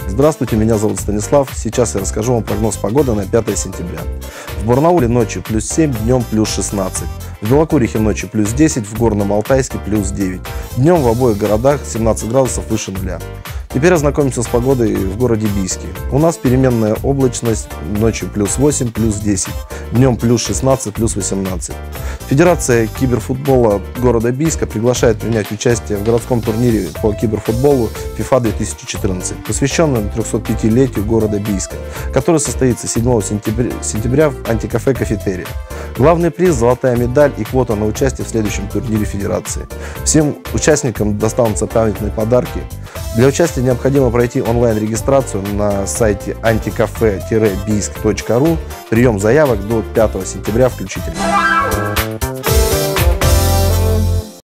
Здравствуйте, меня зовут Станислав. Сейчас я расскажу вам прогноз погоды на 5 сентября. В Барнауле ночью плюс 7, днем плюс 16. В Белокурихе ночью плюс 10, в Горном Алтайске плюс 9. Днем в обоих городах 17 градусов выше нуля. Теперь ознакомимся с погодой в городе Бийске. У нас переменная облачность, ночью плюс 8, плюс 10, днем плюс 16, плюс 18. Федерация киберфутбола города Бийска приглашает принять участие в городском турнире по киберфутболу FIFA 2014, посвященном 305-летию города Бийска, который состоится 7 сентября в антикафе «Кафетерия». Главный приз – золотая медаль и квота на участие в следующем турнире Федерации. Всем участникам достанутся памятные подарки. Для участия необходимо пройти онлайн-регистрацию на сайте anticafe-biysk.ru. Прием заявок до 5 сентября включительно.